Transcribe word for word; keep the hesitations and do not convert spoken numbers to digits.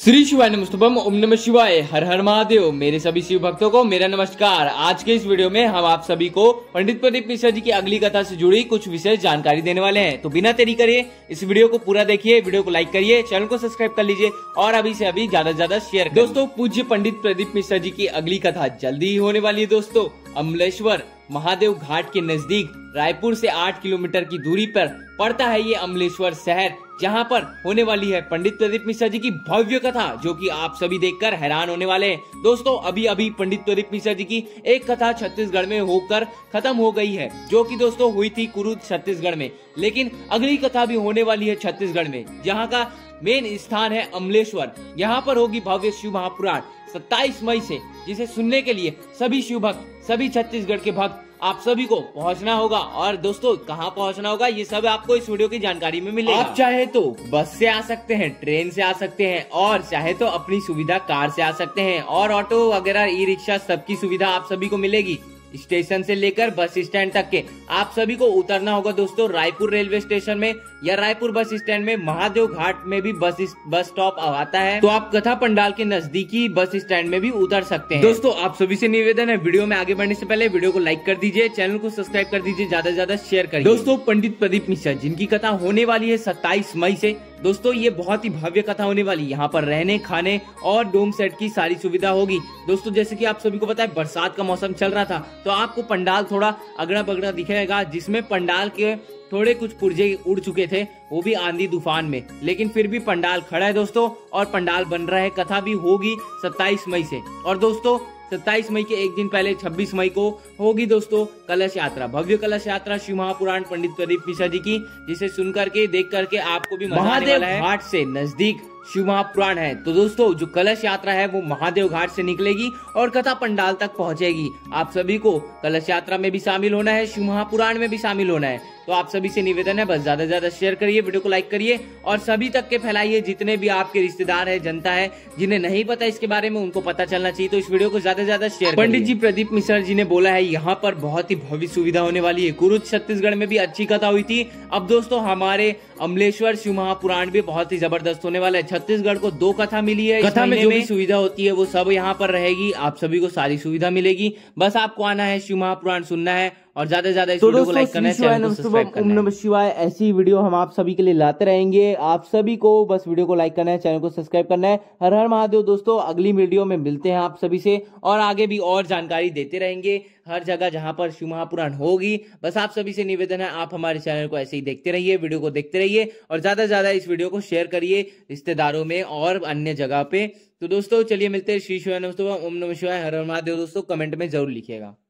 श्री शिवाय नमस्तुभम, ओम नमः शिवाय, हर हर महादेव। मेरे सभी शिव भक्तों को मेरा नमस्कार। आज के इस वीडियो में हम आप सभी को पंडित प्रदीप मिश्रा जी की अगली कथा से जुड़ी कुछ विशेष जानकारी देने वाले हैं। तो बिना देरी करिए इस वीडियो को पूरा देखिए, वीडियो को लाइक करिए, चैनल को सब्सक्राइब कर लीजिए और अभी से अभी ज्यादा से ज्यादा शेयर करिए। दोस्तों, पूज्य पंडित प्रदीप मिश्रा जी की अगली कथा जल्दी ही होने वाली है। दोस्तों, अमलेश्वर महादेव घाट के नजदीक रायपुर से आठ किलोमीटर की दूरी पर पड़ता है ये अमलेश्वर शहर, जहां पर होने वाली है पंडित प्रदीप मिश्रा जी की भव्य कथा, जो कि आप सभी देखकर हैरान होने वाले हैं। दोस्तों, अभी अभी पंडित प्रदीप मिश्रा जी की एक कथा छत्तीसगढ़ में होकर खत्म हो गई है, जो कि दोस्तों हुई थी कुरुद छत्तीसगढ़ में। लेकिन अगली कथा भी होने वाली है छत्तीसगढ़ में, जहाँ का मेन स्थान है अमलेश्वर। यहाँ पर होगी भव्य शिव महापुराण सत्ताईस मई से, जिसे सुनने के लिए सभी शिव भक्त, सभी छत्तीसगढ़ के भक्त आप सभी को पहुंचना होगा। और दोस्तों, कहां पहुंचना होगा ये सब आपको इस वीडियो की जानकारी में मिलेगा। आप चाहे तो बस से आ सकते हैं, ट्रेन से आ सकते हैं, और चाहे तो अपनी सुविधा कार से आ सकते हैं, और ऑटो वगैरह ई रिक्शा सबकी सुविधा आप सभी को मिलेगी। स्टेशन से लेकर बस स्टैंड तक के आप सभी को उतरना होगा दोस्तों रायपुर रेलवे स्टेशन में या रायपुर बस स्टैंड में। महादेव घाट में भी बस बस स्टॉप आता है, तो आप कथा पंडाल के नजदीकी बस स्टैंड में भी उतर सकते हैं। दोस्तों, आप सभी से निवेदन है, वीडियो में आगे बढ़ने से पहले वीडियो को लाइक कर दीजिए, चैनल को सब्सक्राइब कर दीजिए, ज्यादा से ज्यादा शेयर करिए। दोस्तों, पंडित प्रदीप मिश्रा जिनकी कथा होने वाली है सत्ताईस मई से। दोस्तों, ये बहुत ही भव्य कथा होने वाली है। यहाँ पर रहने, खाने और डोम सेट की सारी सुविधा होगी। दोस्तों, जैसे कि आप सभी को पता है, बरसात का मौसम चल रहा था, तो आपको पंडाल थोड़ा अगड़ा बगड़ा दिखेगा, जिसमें पंडाल के थोड़े कुछ पुर्जे उड़ चुके थे, वो भी आंधी तूफान में। लेकिन फिर भी पंडाल खड़ा है दोस्तों, और पंडाल बन रहा है। कथा भी होगी सत्ताईस मई से। और दोस्तों, सत्ताईस मई के एक दिन पहले छब्बीस मई को होगी दोस्तों कलश यात्रा, भव्य कलश यात्रा शिव महापुराण पंडित प्रदीप मिश्रा जी की, जिसे सुन करके देख करके आपको भी मजा आने वाला है। घाट से नजदीक शिव महापुराण है, तो दोस्तों जो कलश यात्रा है वो महादेव घाट से निकलेगी और कथा पंडाल तक पहुंचेगी। आप सभी को कलश यात्रा में भी शामिल होना है, शिव महापुराण में भी शामिल होना है। तो आप सभी से निवेदन है, बस ज्यादा से ज्यादा शेयर करिए, वीडियो को लाइक करिए और सभी तक के फैलाइए। जितने भी आपके रिश्तेदार है, जनता है, जिन्हें नहीं पता इसके बारे में, उनको पता चलना चाहिए, तो इस वीडियो को ज्यादा से ज्यादा शेयर। पंडित जी प्रदीप मिश्रा जी ने बोला है, यहाँ पर बहुत ही भव्य सुविधा होने वाली है। कुरुद छत्तीसगढ़ में भी अच्छी कथा हुई थी। अब दोस्तों, हमारे अमलेश्वर शिव महापुराण भी बहुत ही जबरदस्त होने वाला है। छत्तीसगढ़ को दो कथा मिली है, कथा में जो भी सुविधा होती है वो सब यहाँ पर रहेगी। आप सभी को सारी सुविधा मिलेगी, बस आपको आना है, शिव महापुराण सुनना है और ज्यादा से ज्यादा इस वीडियो को लाइक करना है, चैनल को सब्सक्राइब करना है। ओम नमः शिवाय, ऐसी वीडियो हम आप सभी के लिए लाते रहेंगे। आप सभी को बस वीडियो को लाइक करना है, चैनल को सब्सक्राइब करना है। हर हर महादेव। दोस्तों, अगली वीडियो में मिलते हैं आप सभी से, और आगे भी और जानकारी देते रहेंगे हर जगह जहां पर शिव महापुराण होगी। बस आप सभी से निवेदन है, आप हमारे चैनल को ऐसे ही देखते रहिए, वीडियो को देखते रहिए और ज्यादा से ज्यादा इस वीडियो को शेयर करिए रिश्तेदारों में और अन्य जगह पे। तो दोस्तों, चलिए मिलते हैं। श्री शिवाय नमस्तुभम, ओम नमः शिवाय, हर हर महादेव। दोस्तों, कमेंट में जरूर लिखिएगा।